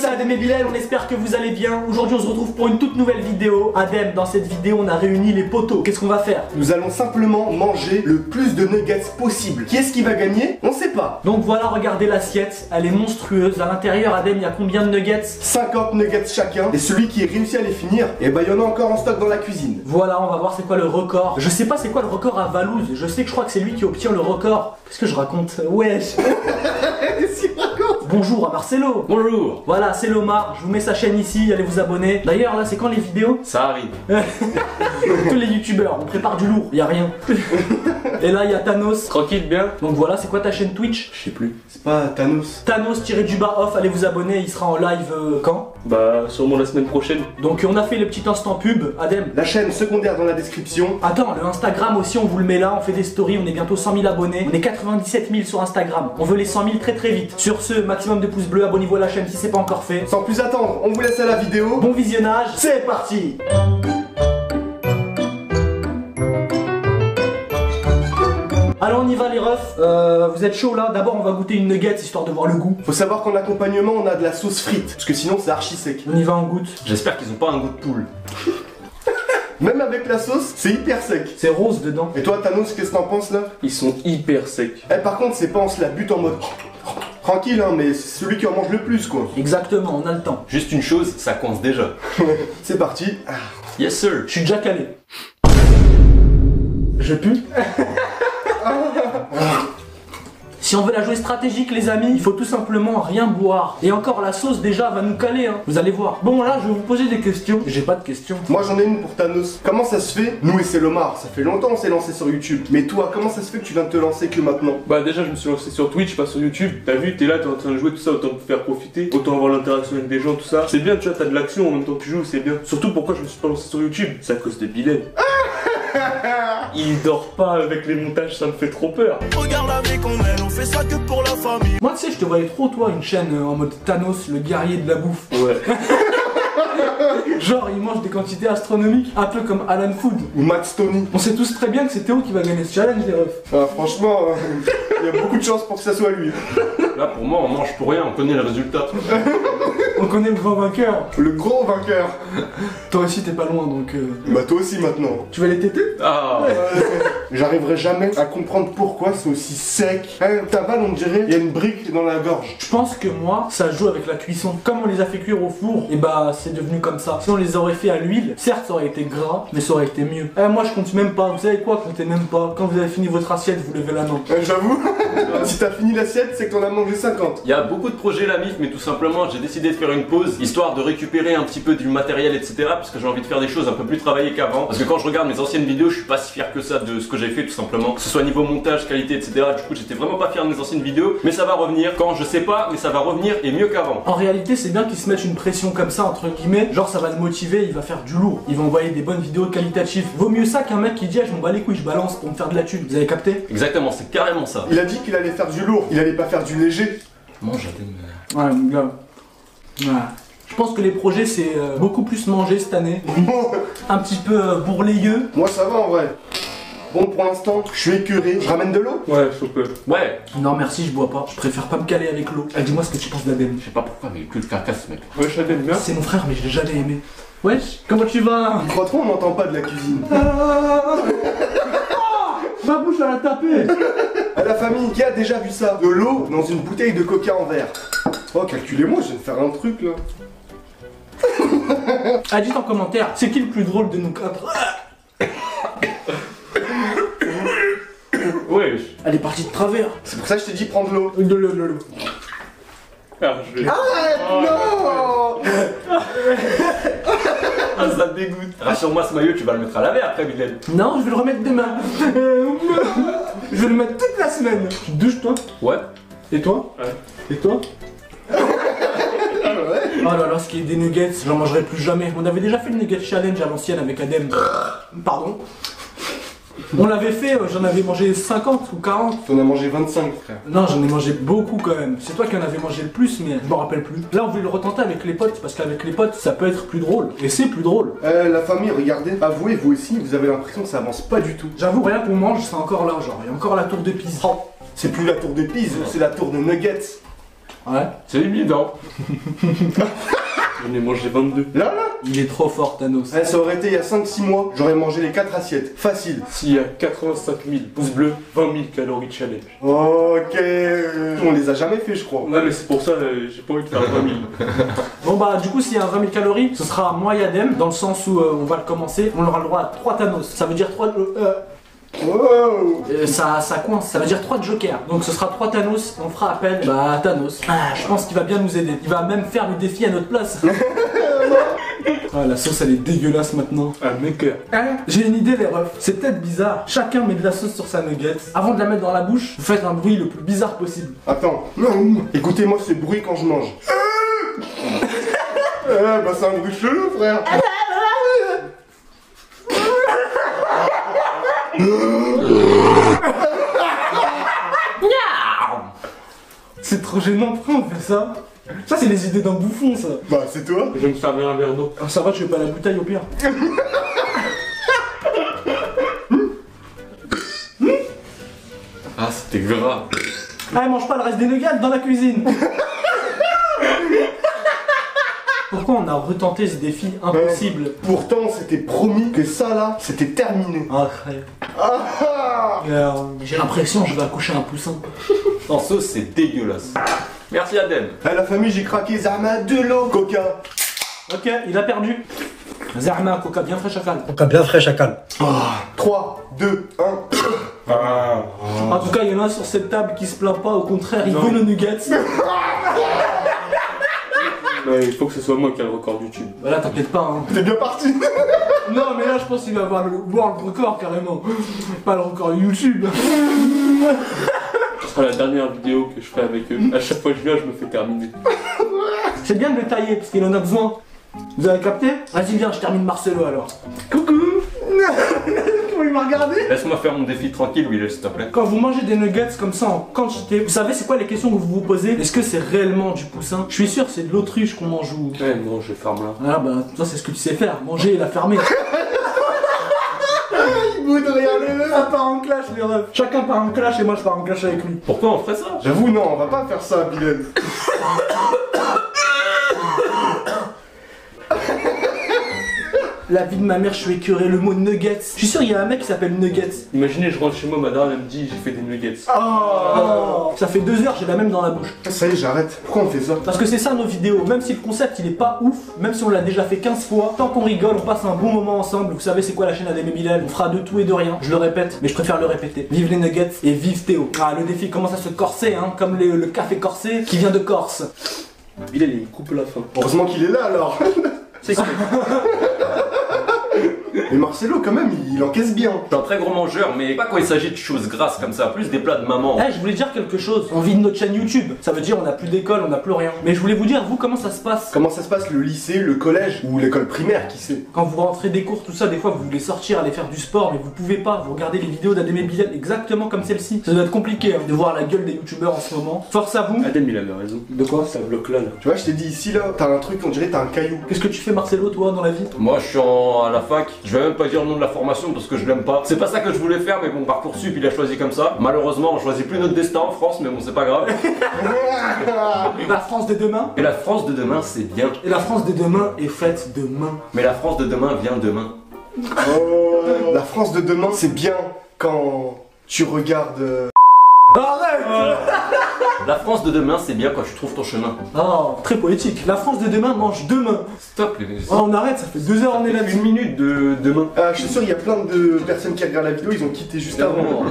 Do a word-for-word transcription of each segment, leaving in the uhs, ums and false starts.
c'est Adem et Bilal, on espère que vous allez bien. Aujourd'hui on se retrouve pour une toute nouvelle vidéo. Adem, dans cette vidéo on a réuni les potos. Qu'est-ce qu'on va faire? Nous allons simplement manger le plus de nuggets possible. Qui est-ce qui va gagner? On sait pas. Donc voilà, regardez l'assiette, elle est monstrueuse. À l'intérieur, Adem, il y a combien de nuggets? cinquante nuggets chacun. Et celui qui réussit à les finir, et bah il y en a encore en stock dans la cuisine. Voilà, on va voir c'est quoi le record. Je sais pas c'est quoi le record à Valouz. Je sais que je crois que c'est lui qui obtient le record. Qu'est-ce que je raconte? Wesh. Bonjour à Marcelo. Bonjour. Voilà, c'est Lomar, je vous mets sa chaîne ici, allez vous abonner. D'ailleurs là c'est quand les vidéos? Ça arrive. Tous les youtubeurs, on prépare du lourd, y a rien. Et là il y a Thanos. Tranquille, bien. Donc voilà, c'est quoi ta chaîne Twitch? Je sais plus. C'est pas Thanos. Thanos tiré du bas off, allez vous abonner, il sera en live euh, quand? Bah, sûrement la semaine prochaine. Donc on a fait le petit instant pub, Adem. La chaîne secondaire dans la description. Attends, le Instagram aussi on vous le met là, on fait des stories, on est bientôt cent mille abonnés. On est quatre-vingt-dix-sept mille sur Instagram, on veut les cent mille très très vite. Sur ce, maximum de pouces bleus, abonnez-vous à la chaîne si c'est pas encore fait. Sans plus attendre, on vous laisse à la vidéo. Bon visionnage, c'est parti. Alors on y va les refs, euh, vous êtes chaud là? D'abord on va goûter une nugget histoire de voir le goût. Faut savoir qu'en accompagnement on a de la sauce frite, parce que sinon c'est archi sec. On y va, on goûte. J'espère qu'ils ont pas un goût de poule. Même avec la sauce, c'est hyper sec. C'est rose dedans. Et toi Thanos, qu'est-ce que t'en penses là? Ils sont hyper secs. Eh par contre c'est pas on se la bute en mode tranquille hein, mais c'est celui qui en mange le plus quoi. Exactement, on a le temps. Juste une chose, ça coince déjà. C'est parti. Yes sir. Je suis déjà calé. Je pue. Si on veut la jouer stratégique les amis, il faut tout simplement rien boire. Et encore la sauce déjà va nous caler hein. Vous allez voir. Bon là je vais vous poser des questions. J'ai pas de questions. Moi j'en ai une pour Thanos. Comment ça se fait? Nous et c'est Lomar, ça fait longtemps qu'on s'est lancé sur YouTube. Mais toi, comment ça se fait que tu viens de te lancer que maintenant? Bah déjà je me suis lancé sur Twitch, pas sur YouTube. T'as vu, t'es là, t'es en train de jouer tout ça, autant te faire profiter, autant avoir l'interaction avec des gens, tout ça. C'est bien, tu vois, t'as de l'action en même temps que tu joues, c'est bien. Surtout pourquoi je me suis pas lancé sur YouTube? C'est à cause de Bilal. Il dort pas avec les montages, ça me fait trop peur. Regarde la vie qu'on mène, on fait ça que pour la famille. Moi tu sais je te voyais trop toi une chaîne euh, en mode Thanos, le guerrier de la bouffe. Ouais. Genre il mange des quantités astronomiques, un peu comme Alan Food. Ou Max Tony. On sait tous très bien que c'est Théo qui va gagner ce challenge les refs. Ah, franchement, il y a beaucoup de chances pour que ça soit lui. Là pour moi on mange pour rien, on connaît le résultat. On connaît le grand vainqueur. Le gros vainqueur. Toi aussi t'es pas loin donc euh... Bah toi aussi maintenant. Tu vas les téter? Ah. J'arriverai jamais à comprendre pourquoi c'est aussi sec. Hein, ta balle on dirait, il y a une brique dans la gorge. Je pense que moi, ça joue avec la cuisson. Comme on les a fait cuire au four, et bah c'est devenu comme ça. Si on les aurait fait à l'huile, certes ça aurait été gras, mais ça aurait été mieux. Eh, moi je compte même pas, vous savez quoi, comptez même pas. Quand vous avez fini votre assiette, vous levez la main. Euh, J'avoue, si t'as fini l'assiette, c'est que t'en as mangé cinquante. Il y a beaucoup de projets la mif, mais tout simplement j'ai décidé de faire une pause, histoire de récupérer un petit peu du matériel, et cetera. Parce que j'ai envie de faire des choses un peu plus travaillées qu'avant. Parce que quand je regarde mes anciennes vidéos, je suis pas si fier que ça de ce que j'ai fait tout simplement. Que ce soit niveau montage, qualité, et cetera. Du coup j'étais vraiment pas fier de mes anciennes vidéos. Mais ça va revenir, quand je sais pas, mais ça va revenir et mieux qu'avant. En réalité, c'est bien qu'ils se mettent une pression comme ça, entre guillemets. Genre ça va le motiver, il va faire du lourd. Il va envoyer des bonnes vidéos qualitatives. Vaut mieux ça qu'un mec qui dit ah, je m'en bats les couilles, je balance pour me faire de la thune. Vous avez capté? Exactement, c'est carrément ça. Il a dit qu'il allait faire du lourd, il allait pas faire du léger. Mange Adem. Ouais, mon gars. Ouais. Je pense que les projets c'est euh, beaucoup plus manger cette année. Un petit peu euh, bourrelayeux. Moi ça va en vrai. Bon pour l'instant, je suis écœuré. Je ramène de l'eau? Ouais, je peux. Ouais. Non merci, je bois pas. Je préfère pas me caler avec l'eau. Ah, dis-moi ce que tu penses d'Adem. Je sais pas pourquoi, mais que le caca ce mec. Ouais, je t'aime bien. C'est mon frère, mais je l'ai jamais aimé. Wesh, comment tu vas? Il croit trop, on n'entend pas de la cuisine. Ma bouche elle a tapé. À la famille, qui a déjà vu ça? De l'eau dans une bouteille de coca en verre. Oh, calculez-moi, je viens de faire un truc là. Ah, dites en commentaire, c'est qui le plus drôle de nous quatre? Wesh. Elle est partie de travers. C'est pour ça que je t'ai dit prendre l'eau. De l'eau, de l'eau. Ah, je vais. Arrête, non. Ah ça te dégoûte. Rassure-moi ce maillot, tu vas le mettre à laver après Bilal. Non, je vais le remettre demain. Je vais le mettre toute la semaine. Tu te douches toi? Ouais. Et toi? Ouais. Et toi? Oh là là, ce qui est des nuggets, j'en mangerai plus jamais. On avait déjà fait le nugget challenge à l'ancienne avec Adem. Pardon. On l'avait fait, euh, j'en avais mangé cinquante ou quarante. T'en as mangé vingt-cinq, frère. Non, j'en ai mangé beaucoup quand même. C'est toi qui en avais mangé le plus, mais je m'en rappelle plus. Là, on voulait le retenter avec les potes, parce qu'avec les potes, ça peut être plus drôle. Et c'est plus drôle. Euh, la famille, regardez, avouez, vous aussi, vous avez l'impression que ça avance pas du tout. J'avoue, rien qu'on mange, c'est encore là, genre. Il y a encore la tour de Pise. C'est plus la tour de Pise, c'est la tour de Nuggets. Ouais. C'est évident. J'en ai mangé vingt-deux. Là, là Il est trop fort, Thanos. Eh, ça aurait été il y a cinq six mois, j'aurais mangé les quatre assiettes. Facile. S'il y a quatre-vingt-cinq mille pouces bleus, vingt mille calories challenge. Ok. On les a jamais fait, je crois. Ouais, mais c'est pour ça, euh, j'ai pas envie de faire vingt mille. Bon bah du coup s'il y a un vingt mille calories, ce sera moi et Adem, dans le sens où euh, on va le commencer, on aura le droit à trois Thanos. Ça veut dire trois... Euh, Wow. euh, ça, ça coince, ça veut dire trois Jokers. Donc ce sera trois Thanos, on fera appel bah, à Thanos. Ah, je pense qu'il va bien nous aider. Il va même faire le défi à notre place. Ah, la sauce elle est dégueulasse maintenant. Ah, maker. Hein, j'ai une idée les refs, c'est peut-être bizarre. Chacun met de la sauce sur sa nugget. Avant de la mettre dans la bouche, vous faites un bruit le plus bizarre possible. Attends. Écoutez-moi ce bruit quand je mange. Eh bah c'est un bruit chelou, frère. C'est trop gênant, pourquoi on fait ça? Ça c'est les idées d'un bouffon ça. Bah c'est toi. Je vais me servir un verre d'eau. Ah, ça va, tu veux pas la bouteille au pire. Ah, c'était gras. Ah, mange pas le reste des nuggets dans la cuisine. Pourquoi on a retenté ce défi impossible? Pourtant on s'était promis que ça là, c'était terminé. Ah, frère. Ah ah. Euh, J'ai l'impression que je vais accoucher un poussin. En sauce, c'est dégueulasse. Merci Adem. Eh la famille, j'ai craqué Zama, de l'eau, coca. Ok, il a perdu. Zahma, coca bien frais chacal. Coca bien frais, chacal. trois, deux, un. Ah. En tout cas, il y en a un sur cette table qui se plaint pas, au contraire, il Non. veut nos nuggets. Mais il faut que ce soit moi qui ai le record YouTube. Bah là, t'inquiète pas, hein. T'es bien parti. Non, mais là, je pense qu'il va avoir le world record carrément. Pas le record YouTube. Ce sera la dernière vidéo que je ferai avec eux. À chaque fois que je viens, je me fais terminer. C'est bien de le tailler parce qu'il en a besoin. Vous avez capté? Vas-y, viens, je termine Marcelo alors. Coucou. Comment il m'a regardé? Laisse-moi faire mon défi tranquille, Will, s'il te plaît. Quand vous mangez des nuggets comme ça en quantité, vous savez c'est quoi les questions que vous vous posez? Est-ce que c'est réellement du poussin? Je suis sûr c'est de l'autruche qu'on mange ou... Ouais, non, je ferme là. Ah bah ça c'est ce que tu sais faire, manger et la fermer. Il boude rien le Ça part en clash les refs. Chacun part en clash et moi je pars en clash avec lui. Pourquoi on ferait ça? J'avoue, non, on va pas faire ça, Bilal. La vie de ma mère, je suis écœuré, le mot nuggets. Je suis sûr il y a un mec qui s'appelle Nuggets. Imaginez, je rentre chez moi, madame, elle me dit j'ai fait des nuggets. Oh. Ça fait deux heures, j'ai la même dans la bouche. Ça y est, j'arrête. Pourquoi on fait ça? Parce que c'est ça nos vidéos, même si le concept il est pas ouf, même si on l'a déjà fait quinze fois, tant qu'on rigole, on passe un bon moment ensemble. Vous savez c'est quoi la chaîne Adem et Bilal? On fera de tout et de rien, je le répète, mais je préfère le répéter. Vive les nuggets et vive Théo. Ah le défi commence à se corser, hein, comme le, le café corsé qui vient de Corse. Bilal, il coupe la fin. Heureusement qu'il est là alors. C'est quoi? Mais Marcelo, quand même, il encaisse bien. Je suis un très gros mangeur, mais pas quand il s'agit de choses grasses comme ça, plus des plats de maman. Eh, je voulais dire quelque chose. On vit de notre chaîne YouTube. Ça veut dire on n'a plus d'école, on n'a plus rien. Mais je voulais vous dire, vous, comment ça se passe? Comment ça se passe le lycée, le collège ou l'école primaire, qui sait? Quand vous rentrez des cours, tout ça, des fois vous voulez sortir, aller faire du sport, mais vous pouvez pas. Vous regardez les vidéos d'Adem et Bilal exactement comme celle-ci. Ça doit être compliqué hein, de voir la gueule des youtubeurs en ce moment. Force à vous. Adem, il avait raison. De quoi? Ça bloque là, là. Tu vois, je t'ai dit ici là, t'as un truc, on dirait t'as un caillou. Qu'est-ce que tu fais, Marcelo, toi, dans la vie? Moi, je suis en- à la fac. Je vais même pas dire le nom de la formation parce que je l'aime pas. C'est pas ça que je voulais faire, mais bon, Parcoursup, il a choisi comme ça. Malheureusement, on choisit plus notre destin en France, mais bon, c'est pas grave. La France de demain. Et la France de demain, c'est bien. Et la France de demain est faite demain. Mais la France de demain vient demain. Oh, la France de demain, c'est bien quand tu regardes. euh, Arrête! La France de demain, c'est bien quand tu trouves ton chemin. Oh, très poétique. La France de demain mange demain. Stop les Oh, on arrête, ça fait deux heures on est là. Une minute de demain. Ah, je suis sûr, il y a plein de personnes qui regardent la vidéo, ils ont quitté juste avant.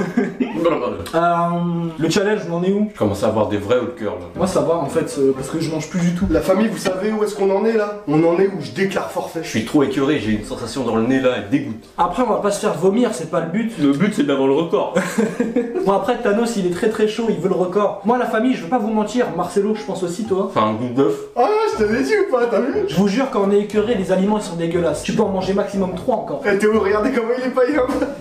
Euh, le challenge, on en est où? Je commence à avoir des vrais hauts de cœur là. Moi ça va en fait, euh, parce que je mange plus du tout. La famille, vous savez où est-ce qu'on en est là? On en est où je déclare forfait. Je suis trop écœuré, j'ai une sensation dans le nez là, elle dégoûte. Après on va pas se faire vomir, c'est pas le but. Le but, c'est d'avoir le record. Bon après Thanos il est très très chaud, il veut le record. Moi la famille, je veux pas vous mentir, Marcelo je pense aussi toi. Enfin, un goût d'œuf. Ah, je t'avais dit ou pas, t'as vu? Je vous jure quand on est écœuré, les aliments ils sont dégueulasses. Tu peux en manger maximum trois encore. Eh Théo, regardez comment il est paillé.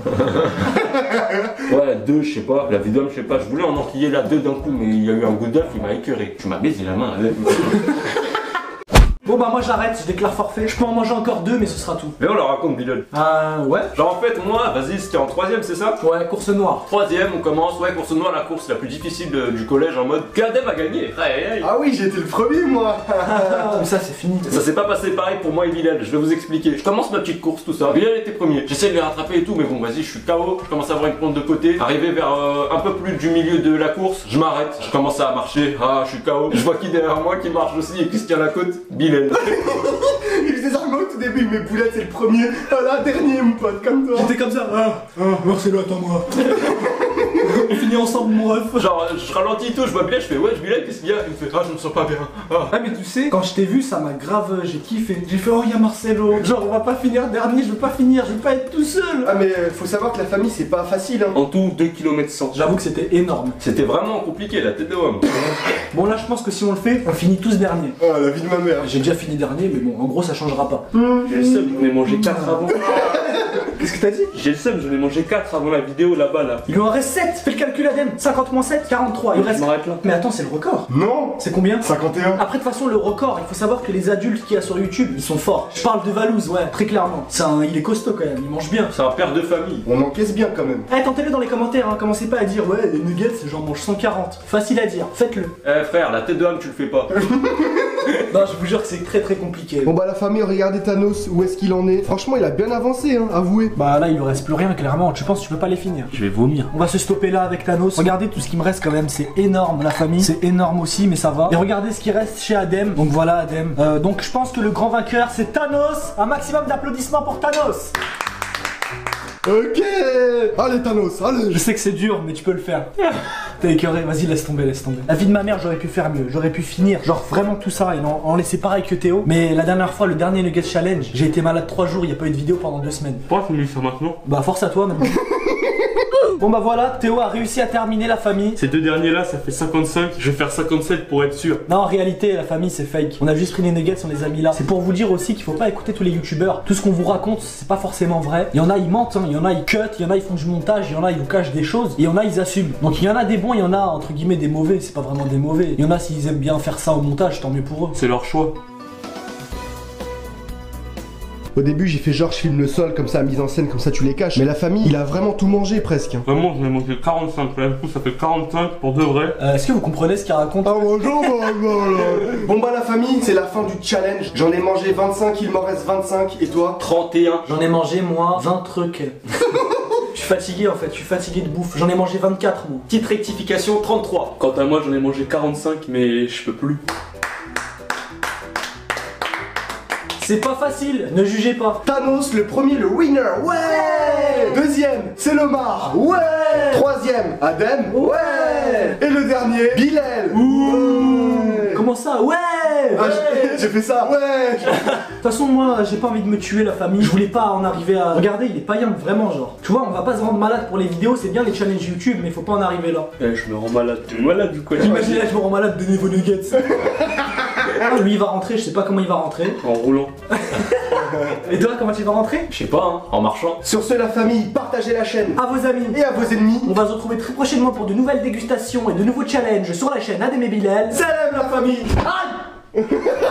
Ouais, deux, je sais pas. La vidéo, je sais pas. Je voulais en enquiller là deux d'un coup, mais il y a eu un goût d'œuf, il m'a écœuré. Tu m'as baisé la main. Allez. Bon bah moi j'arrête, je déclare forfait. Je peux en manger encore deux, mais ce sera tout. Mais on leur raconte, Bilal. Euh, ouais. Genre en fait, moi, vas-y, c'était en troisième, c'est ça? Ouais, course noire. Troisième, on commence, ouais, course noire, la course la plus difficile de- du collège en mode Kadem a gagné. Aïe, aïe. Ah oui, j'étais le premier, moi. Ah, mais ça c'est fini. Ça s'est pas passé pareil pour moi et Bilal, je vais vous expliquer. Je commence ma petite course, tout ça. Bilal était premier. J'essaie de les rattraper et tout, mais bon, vas-y, je suis K O. Je commence à avoir une pente de côté. Arrivé vers euh, un peu plus du milieu de la course, je m'arrête. Je commence à marcher. Ah, je suis K O. Je vois qui derrière moi qui marche aussi et qui se tient la côte. Bilal. Il faisait ça au tout début, mais Boulette c'est le premier. Ah là, dernier, mon pote, comme toi. J'étais comme ça. Ah, ah, Marcelo, attends-moi. On finit ensemble, mon ref. Genre, je ralentis et tout, je vois Bilal, je fais ouais, Bilal, qu'est-ce qu'il y a? Il me fait ah, je me sens pas bien. Ah. Ah mais tu sais, quand je t'ai vu, ça m'a grave, j'ai kiffé. J'ai fait oh y'a Marcelo. Genre on va pas finir dernier, je veux pas finir, je veux pas être tout seul. Ah mais euh, faut savoir que la famille c'est pas facile hein. En tout, deux kilomètres cent. J'avoue que c'était énorme. C'était vraiment compliqué, la tête de homme. Bon là je pense que si on le fait, on finit tous dernier. Oh la vie de ma mère. J'ai déjà fini dernier, mais bon en gros ça changera pas. J'ai le seum, j'en ai mangé quatre avant. Qu'est-ce que t'as dit? J'ai le seum, j'en ai mangé quatre avant la vidéo là-bas là. Il lui en reste sept. Fais le calcul Adem. cinquante moins sept, quarante-trois. Il Je reste. m'arrête là. Mais attends, c'est le record. Non. C'est combien? cinquante et un. Après, de toute façon, le record, il faut savoir que les adultes qu'il y a sur YouTube, ils sont forts. Je parle de Valouz, ouais, très clairement. C'est un... Il est costaud quand même, il mange bien. C'est un père de famille. On encaisse bien quand même. Eh, tentez-le dans les commentaires, hein. Commencez pas à dire, ouais, les nuggets, j'en mange cent quarante. Facile à dire, faites-le. Eh frère, la tête de homme, tu le fais pas. Non, je vous jure que c'est très très compliqué. Bon bah la famille, regardez Thanos, où est-ce qu'il en est. Franchement il a bien avancé hein, avouez. Bah là, il lui reste plus rien, clairement. Tu penses que tu peux pas les finir? Je vais vomir. On va se stopper là avec Thanos. Regardez tout ce qui me reste quand même, c'est énorme la famille. C'est énorme aussi, mais ça va. Et regardez ce qui reste chez Adem. Donc voilà Adem. Euh, donc je pense que le grand vainqueur c'est Thanos. Un maximum d'applaudissements pour Thanos. Ok. Allez Thanos, allez. Je sais que c'est dur, mais tu peux le faire. T'es écœuré, vas-y laisse tomber, laisse tomber. La vie de ma mère, j'aurais pu faire mieux. J'aurais pu finir, genre vraiment tout ça et en, en laisser pareil que Théo. Mais la dernière fois, le dernier Nugget Challenge, j'ai été malade trois jours, il n'y a pas eu de vidéo pendant deux semaines. Pourquoi tu me le fais maintenant? Bah force à toi maintenant. Bon bah voilà, Théo a réussi à terminer la famille. Ces deux derniers là, ça fait cinquante-cinq. Je vais faire cinquante-sept pour être sûr. Non, en réalité, la famille c'est fake. On a juste pris les nuggets, on les a mis là. C'est pour vous dire aussi qu'il faut pas écouter tous les youtubeurs. Tout ce qu'on vous raconte, c'est pas forcément vrai. Il y en a, ils mentent, hein. Il y en a, ils cut, il y en a, ils font du montage, il y en a, ils vous cachent des choses. Et il y en a, ils assument. Donc il y en a des bons, il y en a entre guillemets des mauvais. C'est pas vraiment des mauvais. Il y en a, s'ils aiment bien faire ça au montage, tant mieux pour eux. C'est leur choix. Au début j'ai fait genre je filme le sol comme ça, mise en scène comme ça tu les caches. Mais la famille, il a vraiment tout mangé presque hein. Vraiment, j'en ai mangé quarante-cinq. Là, du coup, ça fait quarante-cinq pour de vrai. Euh, Est-ce que vous comprenez ce qu'il raconte? Ah bonjour voilà. Bon bah la famille, c'est la fin du challenge. J'en ai mangé vingt-cinq, il m'en reste vingt-cinq. Et toi? trente et un. J'en ai mangé moi vingt trucs. Je suis fatigué en fait, je suis fatigué de bouffe. J'en ai mangé vingt-quatre moi. Petite rectification, trente-trois. Quant à moi, j'en ai mangé quarante-cinq, mais je peux plus. C'est pas facile, ne jugez pas. Thanos le premier, le winner, ouais. Deuxième, c'est Lomar, ouais. Troisième, Adem, ouais. Et le dernier, Bilal, ouais. Comment ça? Ouais, Ah, j'ai- j'ai fait ça, ouais. De toute façon, moi, j'ai pas envie de me tuer la famille. Je voulais pas en arriver à. Regardez, il est pas young, vraiment, genre. Tu vois, on va pas se rendre malade pour les vidéos, c'est bien les challenges YouTube, mais faut pas en arriver là. Eh, je me rends malade. T'es malade du coup? Imagine là, je me rends malade de niveau nuggets. Lui, il va rentrer, je sais pas comment il va rentrer. En roulant. Et toi, comment tu vas rentrer? Je sais pas, hein, en marchant. Sur ce la famille, partagez la chaîne À vos amis. et à vos ennemis. On va se retrouver très prochainement pour de nouvelles dégustations et de nouveaux challenges sur la chaîne Adem et Bilal. Salam la famille. Aïe